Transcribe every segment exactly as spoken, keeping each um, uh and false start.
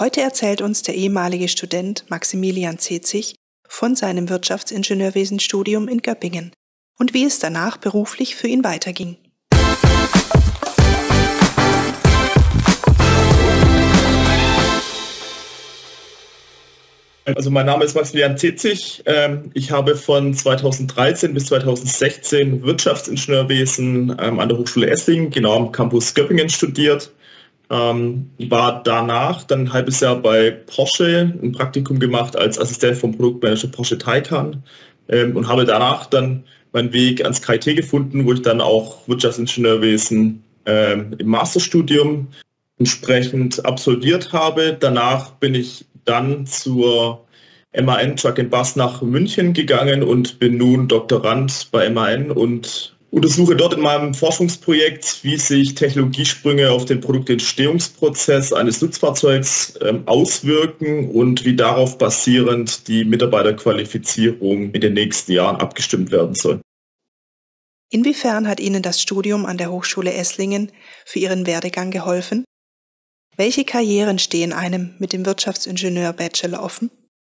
Heute erzählt uns der ehemalige Student Maximilian Zetzig von seinem Wirtschaftsingenieurwesenstudium in Göppingen und wie es danach beruflich für ihn weiterging. Also mein Name ist Maximilian Zetzig. Ich habe von zweitausenddreizehn bis zweitausendsechzehn Wirtschaftsingenieurwesen an der Hochschule Esslingen, genau am Campus Göppingen, studiert. War danach dann ein halbes Jahr bei Porsche, ein Praktikum gemacht als Assistent vom Produktmanager Porsche Taycan und habe danach dann meinen Weg ans K I T gefunden, wo ich dann auch Wirtschaftsingenieurwesen im Masterstudium entsprechend absolviert habe. Danach bin ich dann zur M A N Truck and Bus nach München gegangen und bin nun Doktorand bei M A N und untersuche dort in meinem Forschungsprojekt, wie sich Technologiesprünge auf den Produktentstehungsprozess eines Nutzfahrzeugs ähm, auswirken und wie darauf basierend die Mitarbeiterqualifizierung in den nächsten Jahren abgestimmt werden soll. Inwiefern hat Ihnen das Studium an der Hochschule Esslingen für Ihren Werdegang geholfen? Welche Karrieren stehen einem mit dem Wirtschaftsingenieur-Bachelor offen?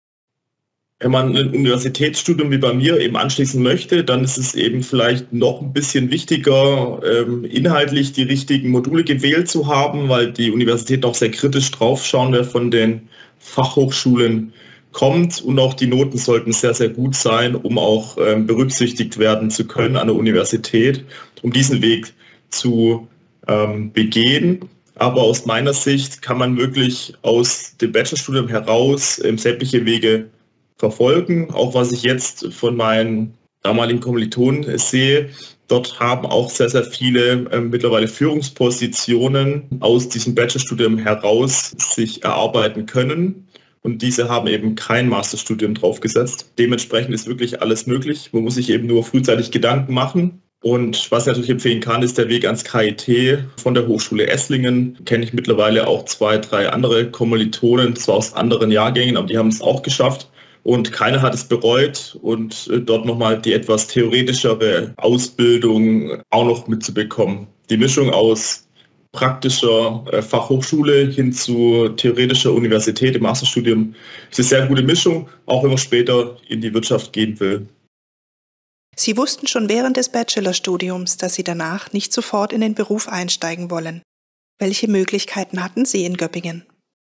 Wenn man ein Universitätsstudium wie bei mir eben anschließen möchte, dann ist es eben vielleicht noch ein bisschen wichtiger, ähm, inhaltlich die richtigen Module gewählt zu haben, weil die Universität auch sehr kritisch draufschauen, wer von den Fachhochschulen kommt. Und auch die Noten sollten sehr, sehr gut sein, um auch ähm, berücksichtigt werden zu können an der Universität, um diesen Weg zu ähm, begehen. Aber aus meiner Sicht kann man wirklich aus dem Bachelorstudium heraus ähm, sämtliche Wege verfolgen. Auch was ich jetzt von meinen damaligen Kommilitonen sehe, dort haben auch sehr, sehr viele äh, mittlerweile Führungspositionen aus diesem Bachelorstudium heraus sich erarbeiten können. Und diese haben eben kein Masterstudium draufgesetzt. Dementsprechend ist wirklich alles möglich. Man muss sich eben nur frühzeitig Gedanken machen. Und was ich natürlich empfehlen kann, ist der Weg ans K I T von der Hochschule Esslingen. Kenne ich mittlerweile auch zwei, drei andere Kommilitonen, zwar aus anderen Jahrgängen, aber die haben es auch geschafft. Und keiner hat es bereut und dort nochmal die etwas theoretischere Ausbildung auch noch mitzubekommen. Die Mischung aus praktischer Fachhochschule hin zu theoretischer Universität im Masterstudium ist eine sehr gute Mischung, auch wenn man später in die Wirtschaft gehen will. Sie wussten schon während des Bachelorstudiums, dass Sie danach nicht sofort in den Beruf einsteigen wollen. Welche Möglichkeiten hatten Sie in Göppingen?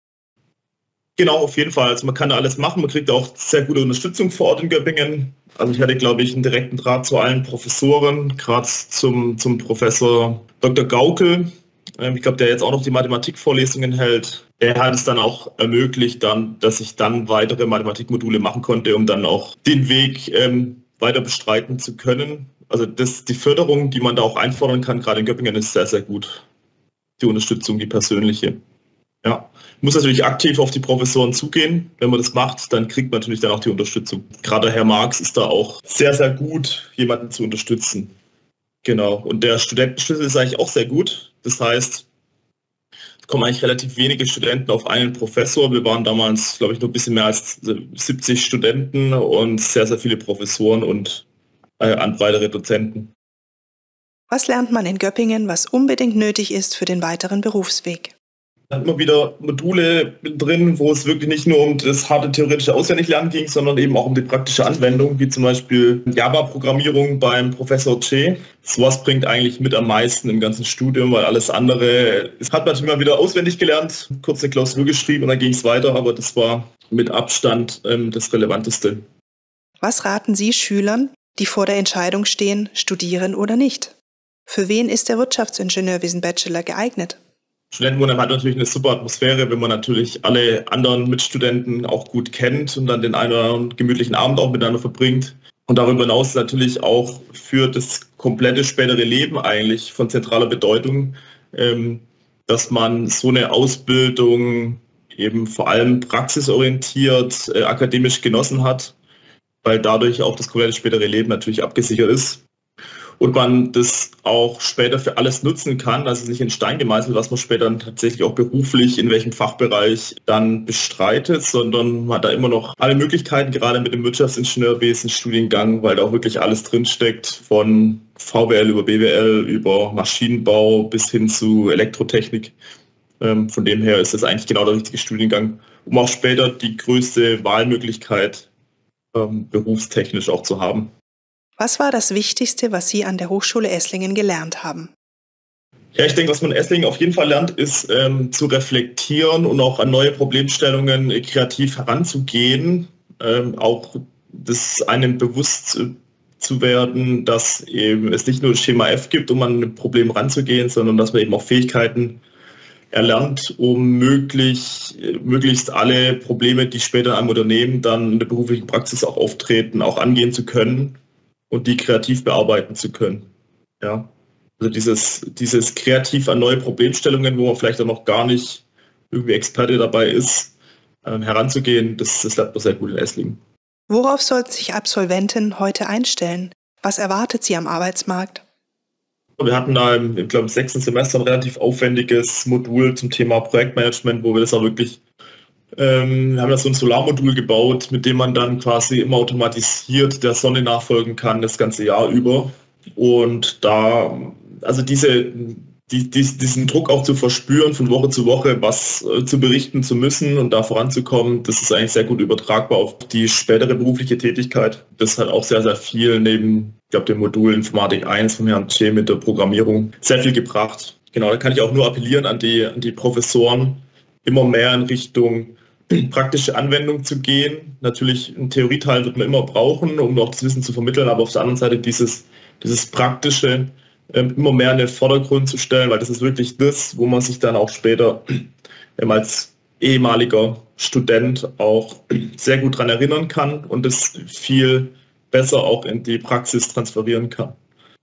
Genau, auf jeden Fall. Also man kann da alles machen. Man kriegt auch sehr gute Unterstützung vor Ort in Göppingen. Also ich hatte, glaube ich, einen direkten Draht zu allen Professoren, gerade zum, zum Professor Doktor Gaukel. Ich glaube, der jetzt auch noch die Mathematikvorlesungen hält. Der hat es dann auch ermöglicht, dann, dass ich dann weitere Mathematikmodule machen konnte, um dann auch den Weg ähm, weiter bestreiten zu können. Also das, die Förderung, die man da auch einfordern kann, gerade in Göppingen, ist sehr, sehr gut. Die Unterstützung, die persönliche. Ja, muss natürlich aktiv auf die Professoren zugehen. Wenn man das macht, dann kriegt man natürlich dann auch die Unterstützung. Gerade Herr Marx ist da auch sehr, sehr gut, jemanden zu unterstützen. Genau. Und der Studentenschlüssel ist eigentlich auch sehr gut. Das heißt, es kommen eigentlich relativ wenige Studenten auf einen Professor. Wir waren damals, glaube ich, noch ein bisschen mehr als siebzig Studenten und sehr, sehr viele Professoren und äh, weitere Dozenten. Was lernt man in Göppingen, was unbedingt nötig ist für den weiteren Berufsweg? Da hat immer wieder Module drin, wo es wirklich nicht nur um das harte theoretische Auswendiglernen ging, sondern eben auch um die praktische Anwendung, wie zum Beispiel Java-Programmierung beim Professor Che. Sowas bringt eigentlich mit am meisten im ganzen Studium, weil alles andere, es hat man immer wieder auswendig gelernt, kurz eine Klausur geschrieben und dann ging es weiter, aber das war mit Abstand ähm, das Relevanteste. Was raten Sie Schülern, die vor der Entscheidung stehen, studieren oder nicht? Für wen ist der Wirtschaftsingenieurwesen-Bachelor geeignet? Studentenwohnheim hat natürlich eine super Atmosphäre, wenn man natürlich alle anderen Mitstudenten auch gut kennt und dann den einen oder anderen gemütlichen Abend auch miteinander verbringt. Und darüber hinaus natürlich auch für das komplette spätere Leben eigentlich von zentraler Bedeutung, dass man so eine Ausbildung eben vor allem praxisorientiert, äh, akademisch genossen hat, weil dadurch auch das komplette spätere Leben natürlich abgesichert ist. Und man das auch später für alles nutzen kann, also nicht in Stein gemeißelt, was man später dann tatsächlich auch beruflich in welchem Fachbereich dann bestreitet, sondern man hat da immer noch alle Möglichkeiten, gerade mit dem Wirtschaftsingenieurwesen-Studiengang, weil da auch wirklich alles drinsteckt, von V W L über B W L, über Maschinenbau bis hin zu Elektrotechnik. Ähm, von dem her ist das eigentlich genau der richtige Studiengang, um auch später die größte Wahlmöglichkeit ähm, berufstechnisch auch zu haben. Was war das Wichtigste, was Sie an der Hochschule Esslingen gelernt haben? Ja, ich denke, was man in Esslingen auf jeden Fall lernt, ist ähm, zu reflektieren und auch an neue Problemstellungen äh, kreativ heranzugehen. Ähm, auch das einem bewusst äh, zu werden, dass eben es nicht nur das Schema F gibt, um an ein Problem ranzugehen, sondern dass man eben auch Fähigkeiten erlernt, um möglich, möglichst alle Probleme, die später in einem Unternehmen dann in der beruflichen Praxis auch auftreten, auch angehen zu können und die kreativ bearbeiten zu können. Ja. Also dieses, dieses kreativ an neue Problemstellungen, wo man vielleicht auch noch gar nicht irgendwie Experte dabei ist, ähm, heranzugehen, das, das lernt man sehr gut in Esslingen. Worauf sollten sich Absolventen heute einstellen? Was erwartet sie am Arbeitsmarkt? Wir hatten da im, ich glaube, im sechsten Semester ein relativ aufwendiges Modul zum Thema Projektmanagement, wo wir das auch wirklich, ähm, wir haben da so ein Solarmodul gebaut, mit dem man dann quasi immer automatisiert der Sonne nachfolgen kann, das ganze Jahr über. Und da, also diese, die, die, diesen Druck auch zu verspüren, von Woche zu Woche was äh, zu berichten zu müssen und da voranzukommen, das ist eigentlich sehr gut übertragbar auf die spätere berufliche Tätigkeit. Das hat auch sehr, sehr viel neben, ich glaube, dem Modul Informatik eins von Herrn Tschä mit der Programmierung sehr viel gebracht. Genau, da kann ich auch nur appellieren an die, an die Professoren, immer mehr in Richtung praktische Anwendung zu gehen. Natürlich einen Theorieteil wird man immer brauchen, um auch das Wissen zu vermitteln, aber auf der anderen Seite dieses, dieses Praktische ähm, immer mehr in den Vordergrund zu stellen, weil das ist wirklich das, wo man sich dann auch später ähm, als ehemaliger Student auch sehr gut daran erinnern kann und es viel besser auch in die Praxis transferieren kann.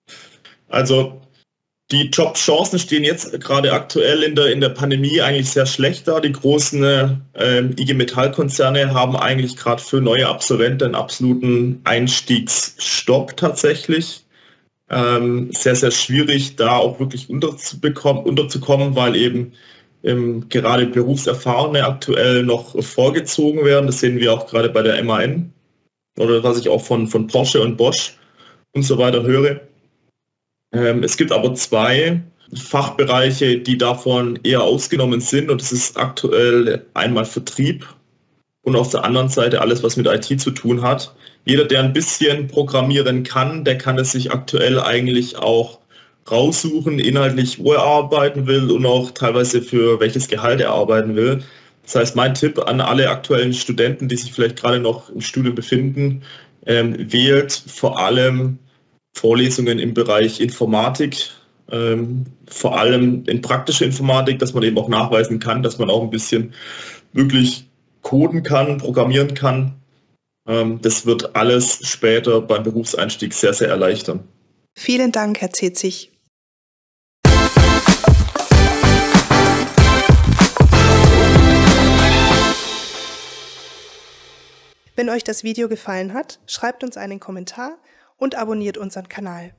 Also die Jobchancen stehen jetzt gerade aktuell in der, in der Pandemie eigentlich sehr schlecht da. Die großen äh, I G Metall-Konzerne haben eigentlich gerade für neue Absolventen einen absoluten Einstiegsstopp tatsächlich. Ähm, sehr, sehr schwierig, da auch wirklich unterzubekommen, unterzukommen, weil eben ähm, gerade Berufserfahrene aktuell noch vorgezogen werden. Das sehen wir auch gerade bei der M A N oder was ich auch von, von Porsche und Bosch und so weiter höre. Ähm, es gibt aber zwei Fachbereiche, die davon eher ausgenommen sind und das ist aktuell einmal Vertrieb und auf der anderen Seite alles, was mit I T zu tun hat. Jeder, der ein bisschen programmieren kann, der kann es sich aktuell eigentlich auch raussuchen, inhaltlich, wo er arbeiten will und auch teilweise für welches Gehalt er arbeiten will. Das heißt, mein Tipp an alle aktuellen Studenten, die sich vielleicht gerade noch im Studium befinden, ähm, wählt vor allem Vorlesungen im Bereich Informatik, ähm, vor allem in praktischer Informatik, dass man eben auch nachweisen kann, dass man auch ein bisschen wirklich coden kann, programmieren kann. Ähm, das wird alles später beim Berufseinstieg sehr, sehr erleichtern. Vielen Dank, Herr Zetzig. Wenn euch das Video gefallen hat, schreibt uns einen Kommentar und abonniert unseren Kanal.